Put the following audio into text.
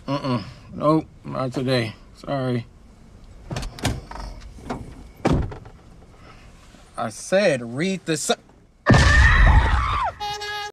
Nope, not today. Sorry. I said read the